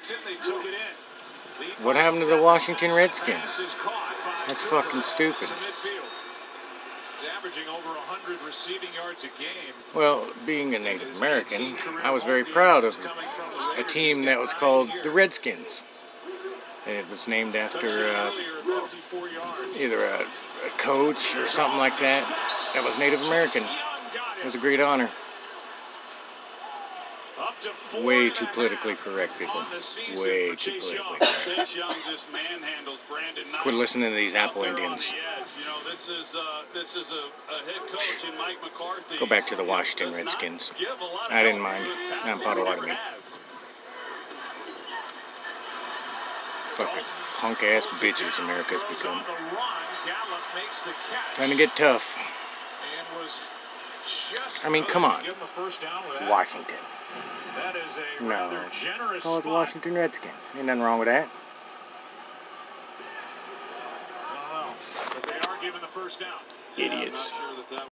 What happened to the Washington Redskins? That's fucking stupid. Well, being a Native American, I was very proud of a team that was called the Redskins. It was named after either a coach or something like that was Native American. It was a great honor. Way too politically correct, people. Way too politically correct. Quit listening to these Apple Indians. Go back to the Washington Redskins. I didn't mind. I'm Potawatomi. Fucking punk-ass bitches America's become. Time to get tough. I mean, come on. Washington. No. Call it the Washington Redskins. Ain't nothing wrong with that. Idiots.